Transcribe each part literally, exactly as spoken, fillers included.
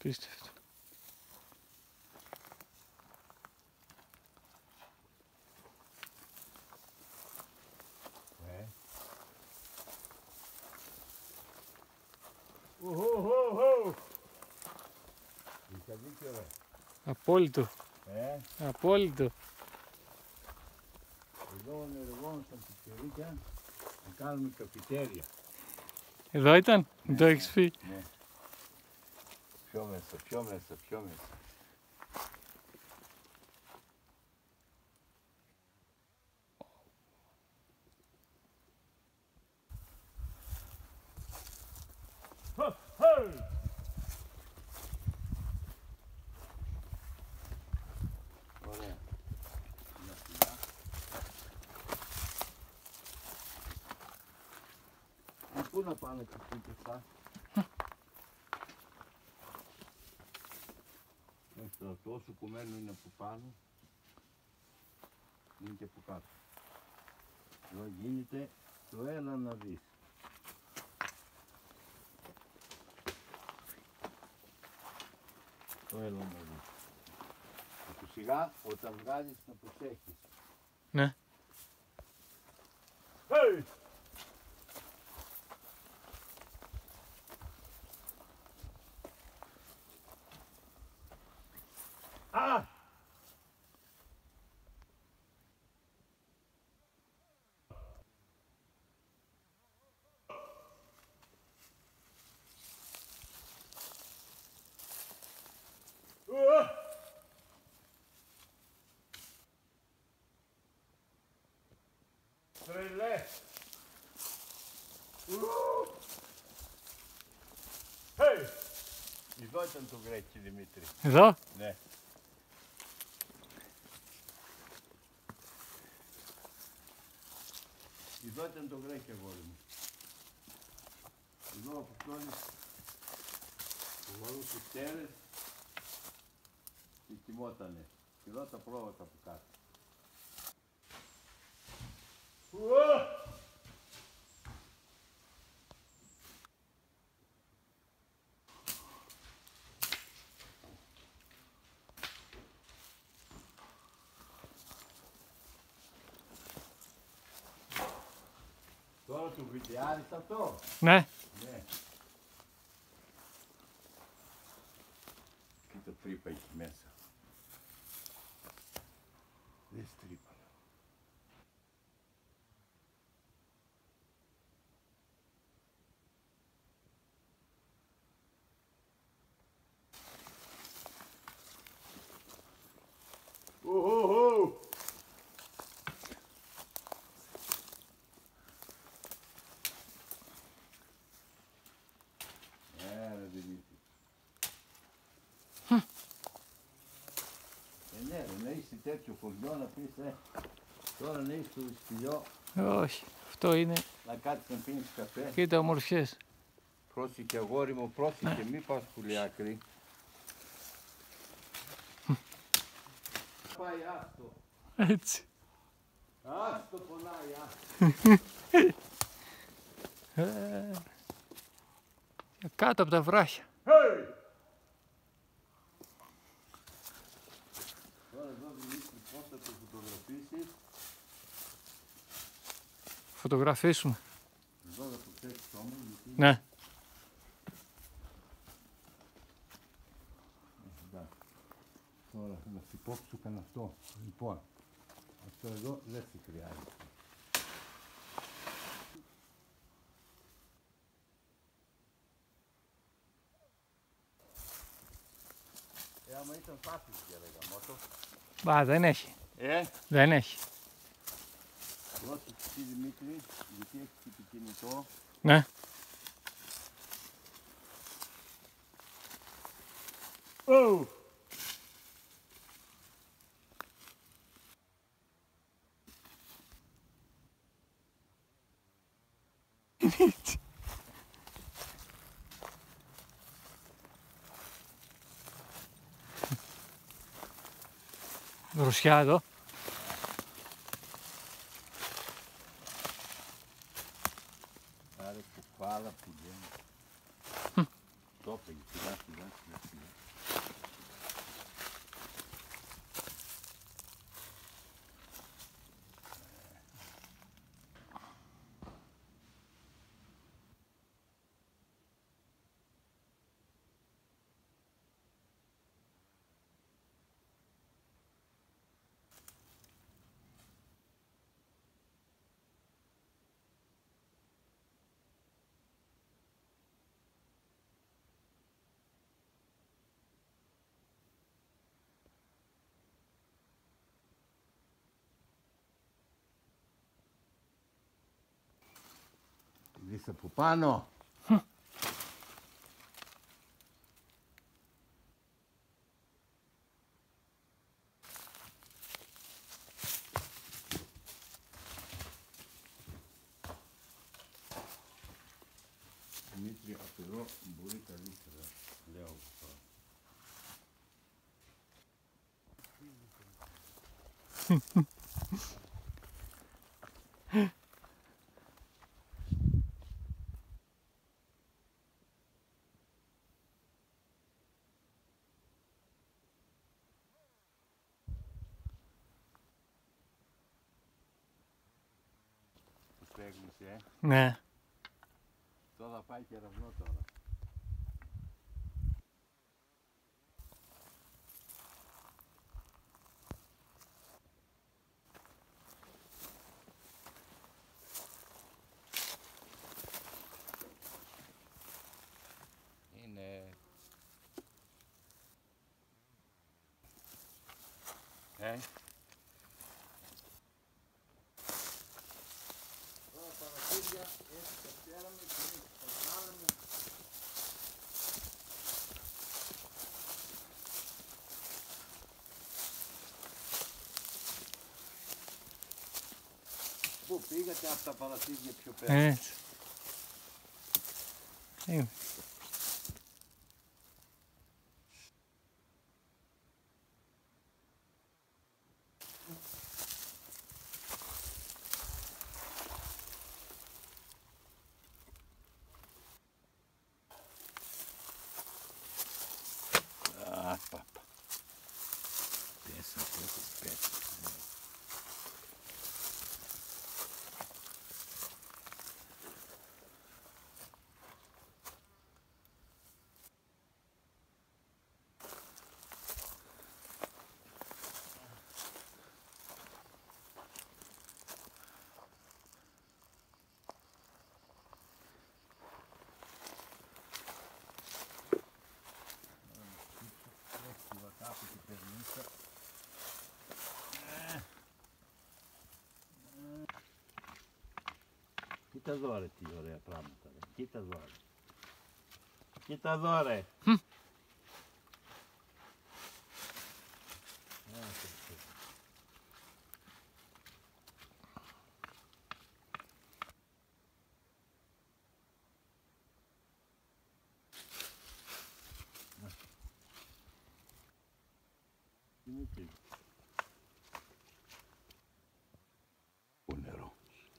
Απίστευτο. Ε. Οχοχοχο. Είχα δίκιο ρε. Απόλυτο. Ε. Απόλυτο. Εδώ ενεργόμασταν πιτσιρίκια να κάνουμε καφιτέρια. Εδώ ήταν, Ναι, το έχεις πει. Ναι. Πιο μέσα, πιο μέσα, πιο μέσα. Ωραία. Μια σιγά. Ε, πού να πάνε τα σπίτια αυτά. Τώρα το όσο κουμένο είναι από πάνω, είναι και από κάτω. Εδώ γίνεται το έλα να δεις. Το έλα να δεις. Και σιγά όταν βγάζεις να προσέχεις. Ναι. Hey! Ah! Τρελέ! Hey! Εδώ ήταν το γκρέκι, Δημήτρη. Εδώ. Ναι. Εδώ ήταν το γκρέκι, αγόρι μου. Εδώ από αυτόνες φορούσε στέρες και κοιμότανε. Και εδώ τα πρόβατα από κάτω. Τώρα το βιντεάρεις αυτό. Ναι. Ναι. Κοίτα τρύπα εκεί μέσα. Δες τρύπα. Οχοχο. Ε, ναι, ρε, να είσαι τέτοιο χωριό να πεις, ε, τώρα να είσαι στο σκυλιό, Όχι. Αυτό είναι. να κάτσεις να πίνεις καφέ. Κοίτα ομορφιές. Πρόσεχε αγόρι μου, πρόσεχε, μη πας πολύ άκρη. Πάει άστο, Έτσι. άστο πονάει, άστο. Ε, κάτω από τα βράχια. Hey! Τώρα εδώ Δημήτρη πώς θα το φωτογραφίσεις. Φωτογραφίσουμε. Εδώ θα το φτιάξεις όμως, γιατί... Ναι. Εντάξει. Τώρα να σου πω σου κάνω αυτό. Λοιπόν, αυτό εδώ δεν σε χρειάζεται. Ε, άμα ήταν φάσεις για λέγα μότο. Μπα, δεν έχει. Ε, Δεν έχει. δώσε εσύ Δημήτρη, γιατί έχεις και το κινητό. Ναι. Oh! Δροσιά εδώ. Άρα κουφάλα πηγαίνει. το έπαιγε, σιγά σιγά σιγά σιγά. Δεις από πάνω. Δημήτρη, από εδώ μπορεί καλύτερα, λέω. Έγνωσε, ε. Ναι. Αυτό θα πάει κεραυνό τώρα. Είναι... Ε. Πού πήγατε από τα παρασίδια πιο πέρα? Έτσι. Είναι. Α, παπα. Πέσα, πέσα, πέσα. Κοίτα εδώ ρε, τι ωραία πράγματα ρε. Κοίτα εδώ ρε. Κοίτα εδώ ρε. Δημήτρη. Το νερό.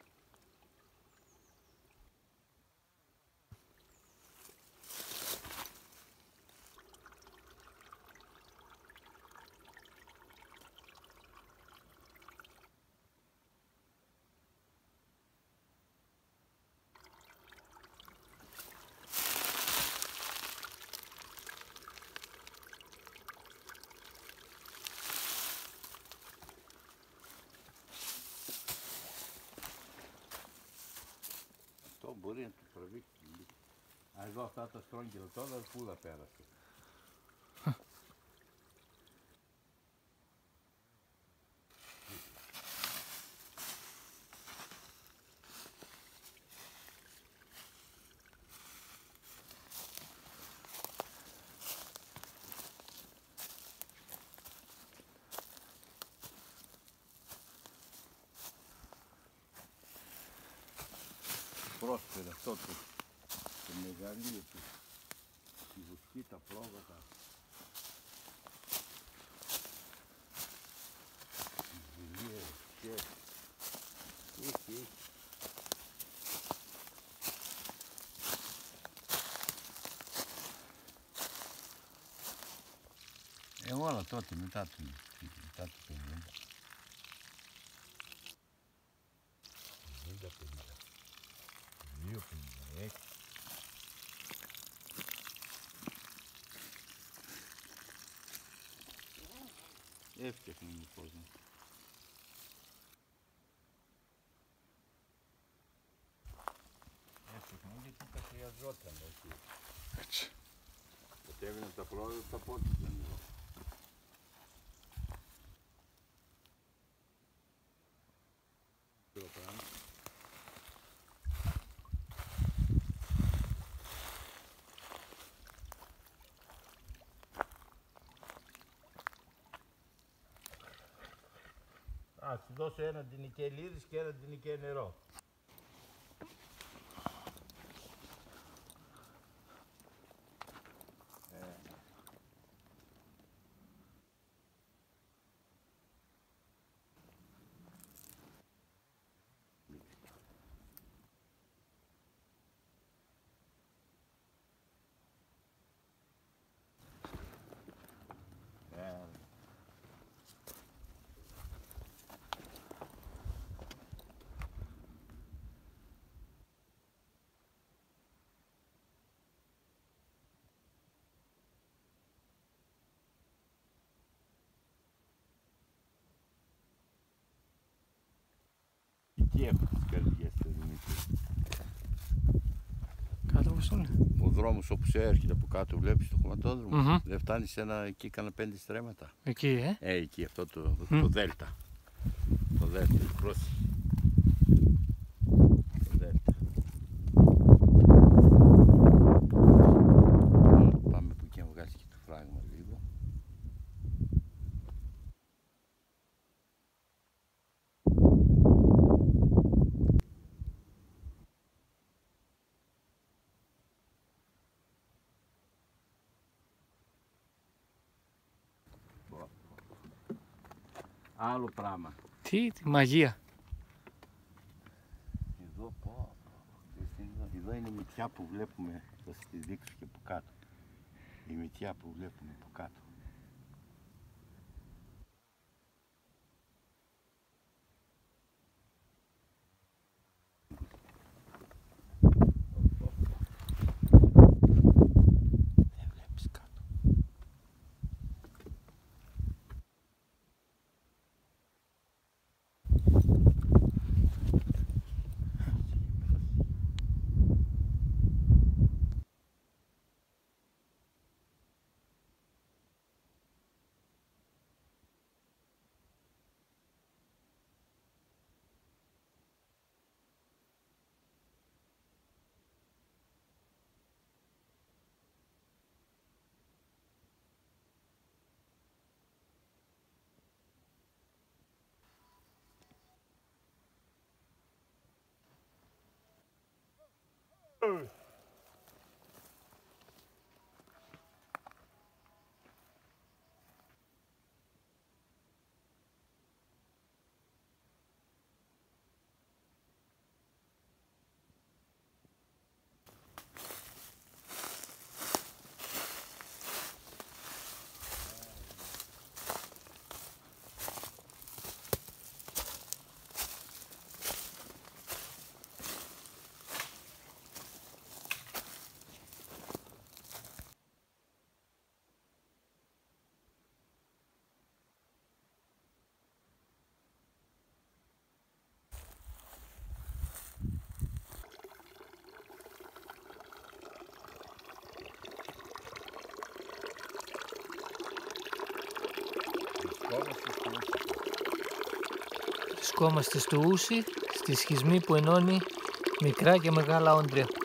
Αυτό μπορεί να του τραβήξει. Α, εδώ αυτά τα στρόγγυλα τώρα πού θα πέρασε. Πρόσφερε αυτό το, το μεγαλείο του, τη βουσκή, τα πρόβατα. Ζηλίες, και έχει, έχει. Ε, όλα τότε, μετά το, μετά το πενήντα. πενήντα, πενήντα δύο, πενήντα έξι. Έφτιαχνε με κόσμο. Έφτιαχνε γιατί τα χρειαζόταν εκεί. Έτσι. Κατέβαιναν τα πρόοδο, τα πόδια ήταν εδώ. Α, σου δώσω ένα τινικέ λίρις και ένα τινικέ νερό. Τι έχω τις καρδιές του Δημήτρη. Κάτω όπως είναι. Ο δρόμος όπου σε έρχεται από κάτω βλέπεις το χωματόδρομο. Mm-hmm. Δεν φτάνει σε ένα, εκεί κάνα πέντε στρέμματα. Εκεί, ε. Ε, εκεί αυτό το, Mm. το δέλτα. Το δέλτα, πρόσεχε. Το δέλτα. Πάμε από εκεί να βγάλεις και το φράγμα λίγο. Άλλο πράγμα. Τι, τη μαγεία. Εδώ πω, εδώ είναι η μυτιά που βλέπουμε, θα σας τη δείξω και από κάτω. Η μυτιά που βλέπουμε από κάτω. Δεν βλέπεις κάτω. Βρισκόμαστε στο Ούσι, στη σχισμή που ενώνει μικρά και μεγάλα όντρια.